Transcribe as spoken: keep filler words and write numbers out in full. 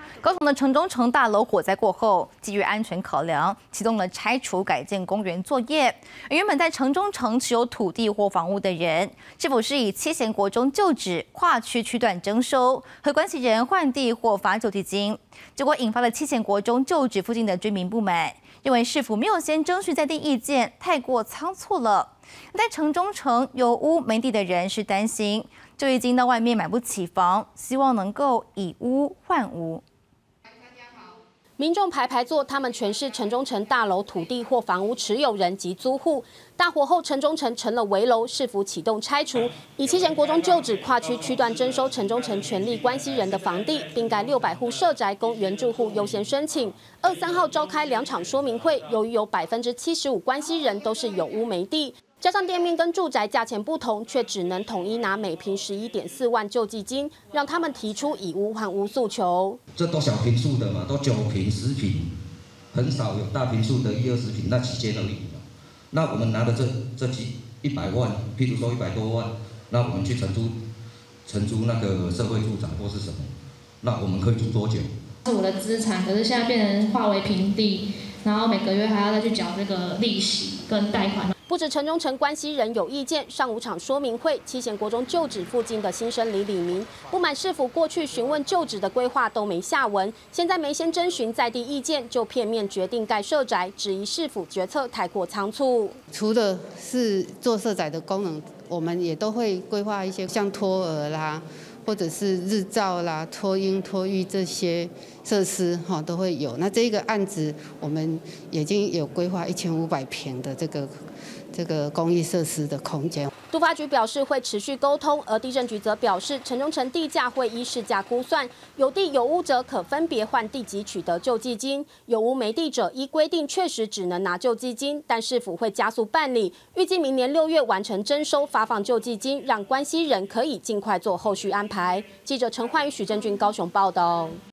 高雄的城中城大楼火灾过后，基于安全考量，启动了拆除改建公园作业。而原本在城中城持有土地或房屋的人，是否是以七贤国中旧址跨区区段征收，和关系人换地或发救济金？结果引发了七贤国中旧址附近的居民不满，认为市府没有先征询在地意见，太过仓促了。在城中城有屋没地的人是担心就已经到外面买不起房，希望能够以屋换屋。 民众排排坐，他们全是城中城大楼土地或房屋持有人及租户。大火后，城中城成了危楼，市府启动拆除，以七贤国中旧址跨区区段征收城中城权利关系人的房地，并盖六百户社宅供原住户优先申请。二三号召开两场说明会，由于有百分之七十五关系人都是有屋没地。 加上店面跟住宅价钱不同，却只能统一拿每坪十一点四万救济金，让他们提出以屋换屋诉求。 这都小坪数的嘛，都九坪、十坪，很少有大坪数的一二十坪那几间而已嘛。那我们拿的这这几一百万，譬如说一百多万，那我们去承租承租那个社会住宅或是什么，那我们可以住多久？ 是我的资产，可是现在变成化为平地，然后每个月还要再去缴这个利息跟贷款。 不止城中城关系人有意见，上午场说明会，七贤国中旧址附近的新生里李明不满市府过去询问旧址的规划都没下文，现在没先征询在地意见就片面决定盖社宅，质疑市府决策太过仓促。 除了是做社宅的功能，我们也都会规划一些像托儿啦，或者是日照啦、托婴、托育这些设施哈都会有。那这个案子我们已经有规划一千五百平的这个。 这个公益设施的空间， 都发局表示会持续沟通，而地政局则表示，城中城地价会依市价估算，有地有屋者可分别换地及取得救济金，有屋没地者依规定确实只能拿救济金，但市府会加速办理，预计明年六月完成征收发放救济金，让关系人可以尽快做后续安排。记者陈焕宇、许正俊高雄报道。